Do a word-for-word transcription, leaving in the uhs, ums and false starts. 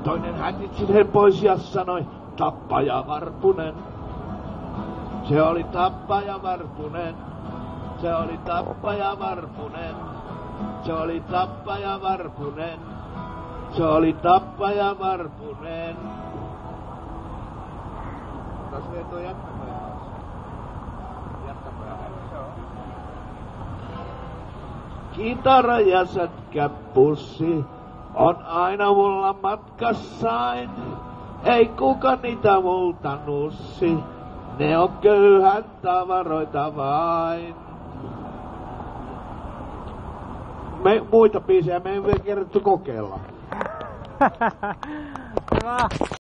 Toinen hätitsi sen pois ja sanoi, tappaja Varpunen. Se oli tappaja Varpunen. Se oli tappaja Varpunen. Se oli tappaja Varpunen. Se oli tappaja Varpunen. Tässä ei tuo jättäpää. Jättäpää. Kitara ja sätkäpussi on aina mulla matkassain. Ei kuka niitä multa nussi. Ne on köyhän tavaroita vain. Me, muita biisejä me ei vielä kerätty kokeilla. Hyvä.